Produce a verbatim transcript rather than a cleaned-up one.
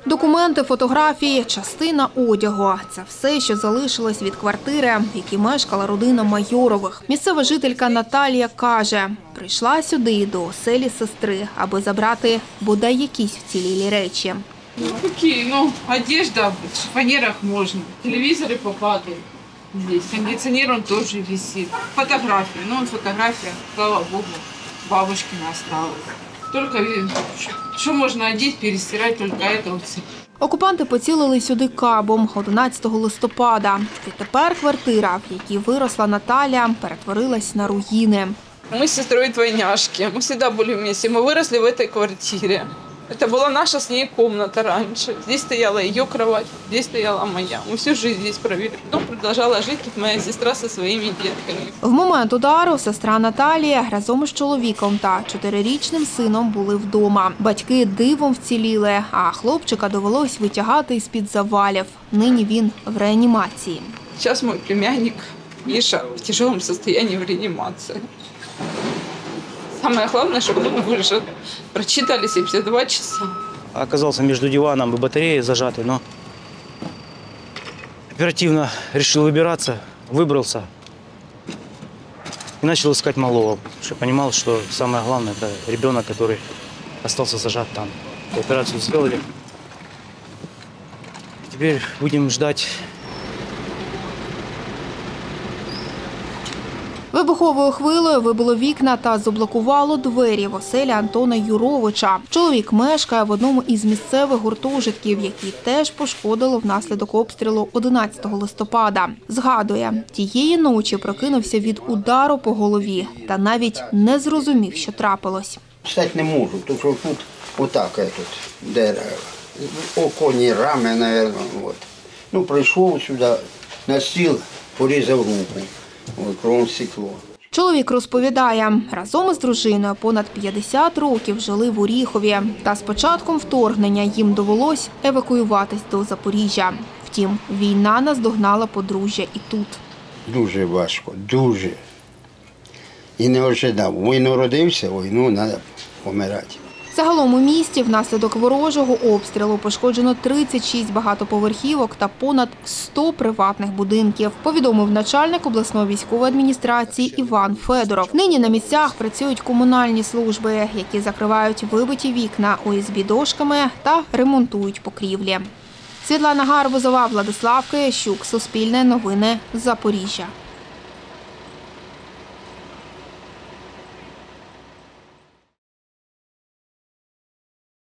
Документи, фотографії, частина одягу – це все, що залишилось від квартири, в якій мешкала родина Майорових. Місцева жителька Наталія каже, прийшла сюди до оселі сестри, аби забрати бодай якісь вцілілі речі. Ну, какие? Ну, одежда, в шифонерах можно. Телевизоры попадают здесь. Кондиционер он тоже висит. Фотографии. Ну, фотография, слава богу, бабушкина осталась. Только, что можно одеть, перестирать, только это вот. Окупанти поцілили сюди кабом одинадцятого листопада. Відтепер квартира, в якій виросла Наталя, перетворилась на руїни. Мы с сестрой двойняшки. Мы всегда были вместе. Мы выросли в этой квартире. Это была наша с ней комната раньше. Здесь стояла ее кровать, здесь стояла моя. Мы всю жизнь здесь провели. Потом продолжала жить тут моя сестра со своими детками. В момент удару сестра Наталія разом із чоловіком та чотирирічним сином були вдома. Батьки дивом вціліли, а хлопчика довелось витягати із-під завалів. Нині він в реанімації. Сейчас мой племянник Миша в тяжелом состоянии в реанимации. Самое главное, чтобы он выжил. Прочитали семьдесят два часа. Оказался между диваном и батареей зажатый, но оперативно решил выбираться, выбрался и начал искать малого. Потому что понимал, что самое главное – это ребенок, который остался зажат там. Операцию сделали. Теперь будем ждать. Вибуховою хвилею вибило вікна та заблокувало двері в оселі Антона Юровича. Чоловік мешкає в одному із місцевих гуртожитків, які теж пошкодило внаслідок обстрілу одинадцятого листопада. Згадує, тієї ночі прокинувся від удару по голові та навіть не зрозумів, що трапилось. Встати не можу, тому що тут отак, тут, де оконі, рами, мабуть. Ну, прийшов сюди, на стіл, порізав руку. Кровом стекло. Чоловік розповідає, разом із дружиною понад п'ятдесят років жили в Оріхові. Та з початком вторгнення їм довелось евакуюватись до Запоріжжя. Втім, війна наздогнала подружжя і тут. Дуже важко, дуже. І не ожидав. Війну родився, війну треба помирати. Загалом у місті внаслідок ворожого обстрілу пошкоджено тридцять шість багатоповерхівок та понад сто приватних будинків, повідомив начальник обласної військової адміністрації Іван Федоров. Нині на місцях працюють комунальні служби, які закривають вибиті вікна о ес бі дошками та ремонтують покрівлі. Світлана Гарбузова, Владислав Киящук, Суспільне новини, Запоріжжя.